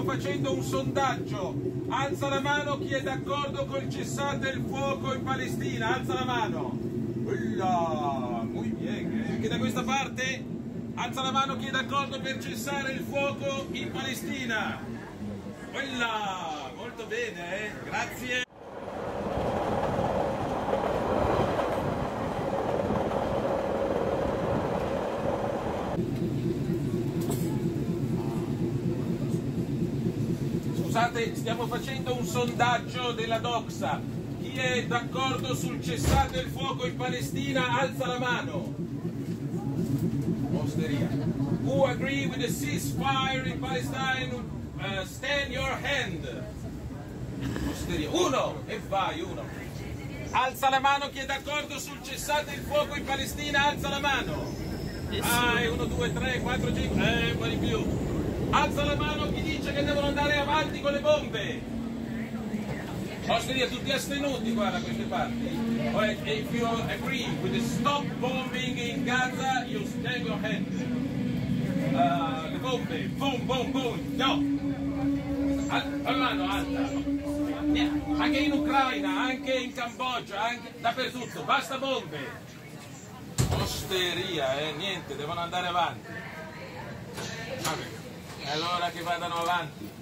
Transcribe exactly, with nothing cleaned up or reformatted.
stiamo facendo un sondaggio. Alza la mano chi è d'accordo col cessate il fuoco in Palestina. Alza la mano. Ulla, muy bien, eh? Anche da questa parte. Alza la mano chi è d'accordo per cessare il fuoco in Palestina. Ulla, molto bene, eh? Grazie. Scusate, stiamo facendo un sondaggio della Doxa. Chi è d'accordo sul cessate il fuoco in Palestina, alza la mano. Osteria. Who agree with the ceasefire in Palestine, uh, stand your hand. Osteria. Uno! E vai, uno. Alza la mano chi è d'accordo sul cessate il fuoco in Palestina, alza la mano. Vai, uno, due, tre, quattro, cinque, eh, un po' di più. Alza la mano chi dice che devono andare avanti con le bombe. Osteria, tutti astenuti, guarda, a queste parti. If you agree with the stop bombing in Gaza, you stand your hand. Uh, le bombe, boom, boom, boom, no. Al, la mano alta. Anche in Ucraina, anche in Cambogia, anche dappertutto, basta bombe. Osteria, eh, niente, devono andare avanti. Vabbè. Allora che vadano avanti.